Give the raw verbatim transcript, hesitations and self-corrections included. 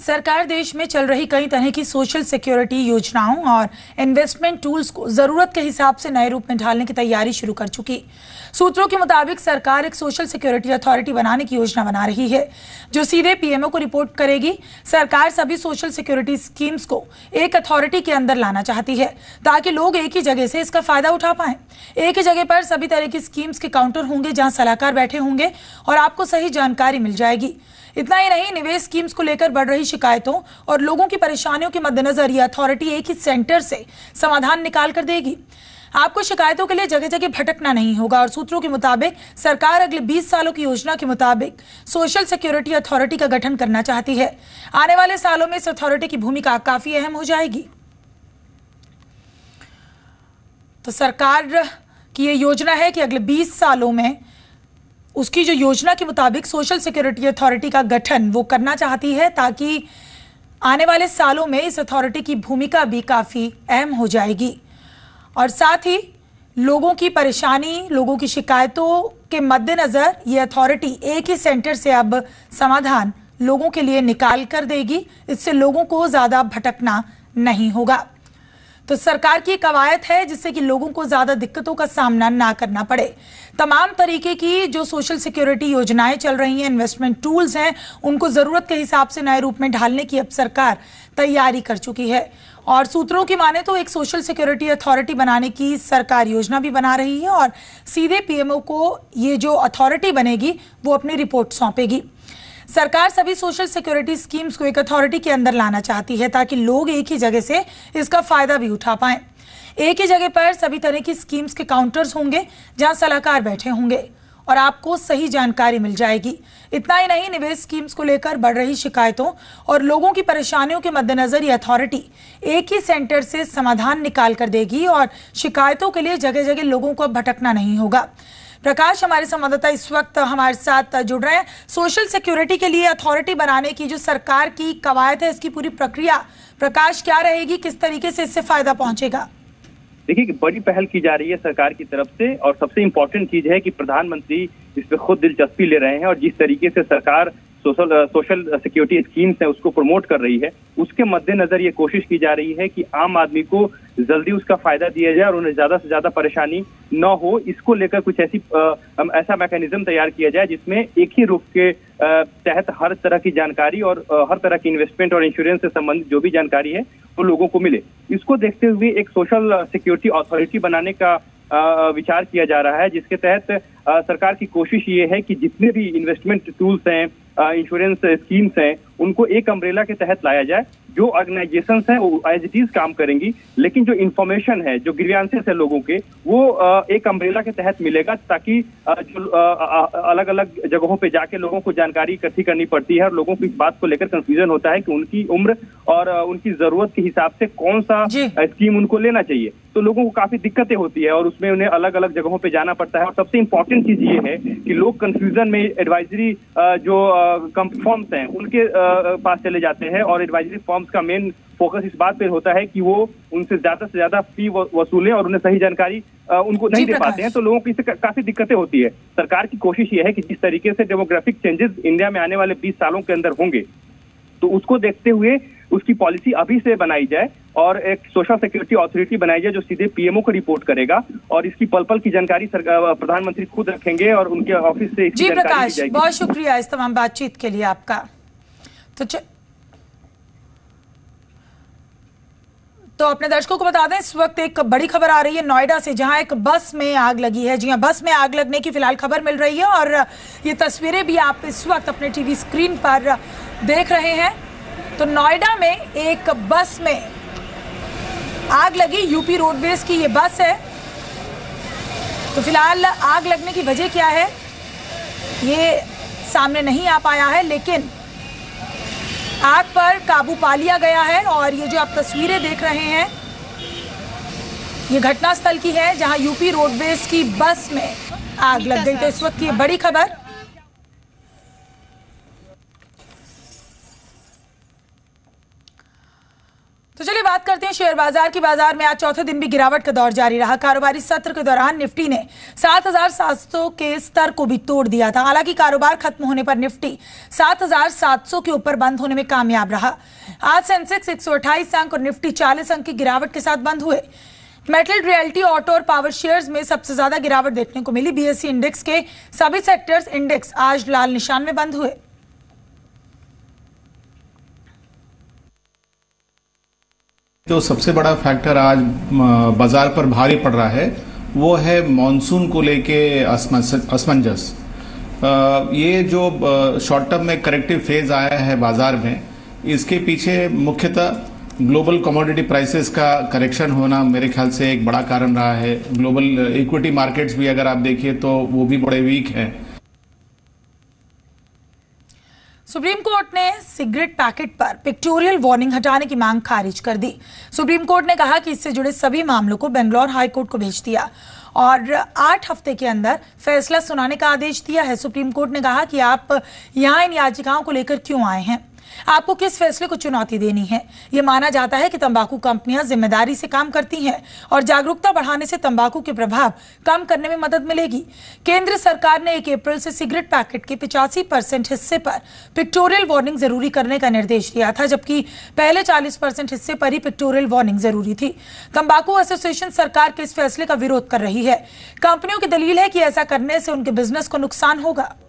सरकार देश में चल रही कई तरह की सोशल सिक्योरिटी योजनाओं और इन्वेस्टमेंट टूल्स को जरूरत के हिसाब से नए रूप में ढालने की तैयारी शुरू कर चुकी। सूत्रों के मुताबिक सरकार एक सोशल सिक्योरिटी अथॉरिटी बनाने की योजना बना रही है, जो सीधे पीएमओ को रिपोर्ट करेगी। सरकार सभी सोशल सिक्योरिटी स्कीम्स को एक अथॉरिटी के अंदर लाना चाहती है ताकि लोग एक ही जगह से इसका फायदा उठा पाएं। एक ही जगह पर सभी तरह की स्कीम्स के काउंटर होंगे, जहां सलाहकार बैठे होंगे और आपको सही जानकारी मिल जाएगी। इतना ही नहीं, निवेश स्कीम्स को लेकर बढ़ रही शिकायतों और लोगों की परेशानियों के मद्देनजर यह अथॉरिटी एक ही सेंटर से समाधान निकाल कर देगी। आपको शिकायतों के लिए जगह जगह भटकना नहीं होगा और सूत्रों के मुताबिक सरकार अगले बीस सालों की योजना के मुताबिक सोशल सिक्योरिटी अथॉरिटी का गठन करना चाहती है। आने वाले सालों में इस अथॉरिटी की भूमिका काफी अहम हो जाएगी। तो सरकार की यह योजना है कि अगले बीस सालों में उसकी जो योजना के मुताबिक सोशल सिक्योरिटी अथॉरिटी का गठन वो करना चाहती है, ताकि आने वाले सालों में इस अथॉरिटी की भूमिका भी काफी अहम हो जाएगी और साथ ही लोगों की परेशानी, लोगों की शिकायतों के मद्देनजर ये अथॉरिटी एक ही सेंटर से अब समाधान लोगों के लिए निकाल कर देगी। इससे लोगों को ज्यादा भटकना नहीं होगा। तो सरकार की कवायद है जिससे कि लोगों को ज्यादा दिक्कतों का सामना ना करना पड़े। तमाम तरीके की जो सोशल सिक्योरिटी योजनाएं चल रही हैं, इन्वेस्टमेंट टूल्स हैं, उनको जरूरत के हिसाब से नए रूप में ढालने की अब सरकार तैयारी कर चुकी है। और सूत्रों की माने तो एक सोशल सिक्योरिटी अथॉरिटी बनाने की सरकार योजना भी बना रही है और सीधे पीएमओ को ये जो अथॉरिटी बनेगी वो अपनी रिपोर्ट सौंपेगी। सरकार सभी सोशल सिक्योरिटी स्कीम्स को एक अथॉरिटी के अंदर लाना चाहती है ताकि लोग एक ही जगह से इसका फायदा भी उठा पाएं। एक ही जगह पर सभी तरह की स्कीम्स के काउंटर्स होंगे, जहां सलाहकार बैठे होंगे और आपको सही जानकारी मिल जाएगी। इतना ही नहीं, निवेश स्कीम्स को लेकर बढ़ रही शिकायतों और लोगों की परेशानियों के मद्देनजर ये अथॉरिटी एक ही सेंटर से समाधान निकाल कर देगी और शिकायतों के लिए जगह जगह लोगों को भटकना नहीं होगा। प्रकाश, हमारे संवाददाता इस वक्त हमारे साथ जुड़ रहे हैं। सोशल सिक्योरिटी के लिए अथॉरिटी बनाने की जो सरकार की कवायद है, इसकी पूरी प्रक्रिया प्रकाश क्या रहेगी, किस तरीके से इससे फायदा पहुंचेगा? देखिए, बड़ी पहल की जा रही है सरकार की तरफ से और सबसे इम्पोर्टेंट चीज है कि प्रधानमंत्री इस पे खुद दिलचस्पी ले रहे हैं और जिस तरीके से सरकार सोशल सोशल सिक्योरिटी स्कीम्स है उसको प्रमोट कर रही है, उसके मद्देनजर ये कोशिश की जा रही है कि आम आदमी को जल्दी उसका फायदा दिया जाए और उन्हें ज्यादा से ज्यादा परेशानी न हो। इसको लेकर कुछ ऐसी आ, ऐसा मैकेनिज्म तैयार किया जाए जिसमें एक ही रूप के तहत हर तरह की जानकारी और आ, हर तरह की इन्वेस्टमेंट और इंश्योरेंस से संबंधित जो भी जानकारी है वो लोगों को मिले। इसको देखते हुए एक सोशल सिक्योरिटी अथॉरिटी बनाने का आ, विचार किया जा रहा है, जिसके तहत आ, सरकार की कोशिश ये है कि जितने भी इन्वेस्टमेंट टूल्स हैं, इंश्योरेंस स्कीम्स हैं, उनको एक अम्ब्रेला के तहत लाया जाए। जो ऑर्गेनाइजेशंस हैं वो एज इट इज काम करेंगी, लेकिन जो इन्फॉर्मेशन है, जो ग्रीवांसेस है लोगों के, वो एक अम्ब्रेला के तहत मिलेगा, ताकि जो अलग अलग जगहों पे जाके लोगों को जानकारी इकट्ठी करनी पड़ती है और लोगों को इस बात को लेकर कंफ्यूजन होता है कि उनकी उम्र और उनकी जरूरत के हिसाब से कौन सा स्कीम उनको लेना चाहिए। तो लोगों को काफी दिक्कतें होती है और उसमें उन्हें अलग अलग जगहों पे जाना पड़ता है। और सबसे इम्पोर्टेंट चीज ये है कि लोग कंफ्यूजन में एडवाइजरी जो फॉर्म्स हैं उनके पास चले जाते हैं और एडवाइजरी फॉर्म्स का मेन फोकस इस बात पे होता है कि वो उनसे ज्यादा से ज्यादा फी वसूलें और उन्हें सही जानकारी उनको नहीं दे पाते हैं, तो लोगों को इससे काफी दिक्कतें होती है। सरकार की कोशिश ये है कि जिस तरीके से डेमोग्राफिक चेंजेस इंडिया में आने वाले बीस सालों के अंदर होंगे, तो उसको देखते हुए उसकी पॉलिसी अभी से बनाई जाए और एक सोशल सिक्योरिटी अथॉरिटी बनाई जाए जो सीधे पीएमओ को रिपोर्ट करेगा और इसकी पल पल की जानकारी प्रधानमंत्री खुद रखेंगे और उनके ऑफिस से इसकी जी जानकारी प्रकाश, जाएगी। बहुत शुक्रिया इस तमाम बातचीत के लिए आपका। तो च... तो अपने दर्शकों को बता दें, इस वक्त एक बड़ी खबर आ रही है नोएडा से, जहां एक बस में आग लगी है। जी हां, बस में आग लगने की फिलहाल खबर मिल रही है और ये तस्वीरें भी आप इस वक्त अपने टीवी स्क्रीन पर देख रहे हैं। तो नोएडा में एक बस में आग लगी, यूपी रोडवेज की ये बस है। तो फिलहाल आग लगने की वजह क्या है ये सामने नहीं आ पाया है, लेकिन आग पर काबू पा लिया गया है। और ये जो आप तस्वीरें देख रहे हैं ये घटनास्थल की है, जहां यूपी रोडवेज की बस में आग लग गई। तो इस वक्त ये बड़ी खबर। तो चलिए बात करते हैं शेयर बाजार की। बाजार में आज चौथे दिन भी गिरावट का दौर जारी रहा। कारोबारी सत्र के दौरान निफ्टी ने सात हज़ार सात सौ के स्तर को भी तोड़ दिया था। हालांकि कारोबार खत्म होने पर निफ्टी सात हज़ार सात सौ के ऊपर बंद होने में कामयाब रहा। आज सेंसेक्स एक सौ अट्ठाईस अंक और निफ्टी चालीस अंक की गिरावट के साथ बंद हुए। मेटल, रियल्टी, ऑटो और पावर शेयर्स में सबसे ज्यादा गिरावट देखने को मिली। बीएसई इंडेक्स के सभी सेक्टर्स इंडेक्स आज लाल निशान में बंद हुए। जो सबसे बड़ा फैक्टर आज बाजार पर भारी पड़ रहा है वो है मॉनसून को लेके असमंजस। ये जो शॉर्ट टर्म में करेक्टिव फेज आया है बाजार में, इसके पीछे मुख्यतः ग्लोबल कमोडिटी प्राइसेस का करेक्शन होना मेरे ख्याल से एक बड़ा कारण रहा है। ग्लोबल इक्विटी मार्केट्स भी अगर आप देखिए तो वो भी बड़े वीक हैं। सुप्रीम कोर्ट ने सिगरेट पैकेट पर पिक्टोरियल वार्निंग हटाने की मांग खारिज कर दी। सुप्रीम कोर्ट ने कहा कि इससे जुड़े सभी मामलों को बेंगलोर हाई कोर्ट को भेज दिया और आठ हफ्ते के अंदर फैसला सुनाने का आदेश दिया है। सुप्रीम कोर्ट ने कहा कि आप यहां इन याचिकाओं को लेकर क्यों आए हैं, आपको किस फैसले को चुनौती देनी है। यह माना जाता है कि तंबाकू कंपनियां जिम्मेदारी से काम करती हैं और जागरूकता बढ़ाने से तंबाकू के प्रभाव कम करने में मदद मिलेगी। केंद्र सरकार ने एक अप्रैल से सिगरेट पैकेट के पचासी परसेंट हिस्से पर पिक्टोरियल वार्निंग जरूरी करने का निर्देश दिया था, जबकि पहले चालीस परसेंट हिस्से पर ही पिक्टोरियल वार्निंग जरूरी थी। तंबाकू एसोसिएशन सरकार के इस फैसले का विरोध कर रही है। कंपनियों की दलील है कि ऐसा करने से उनके बिजनेस को नुकसान होगा।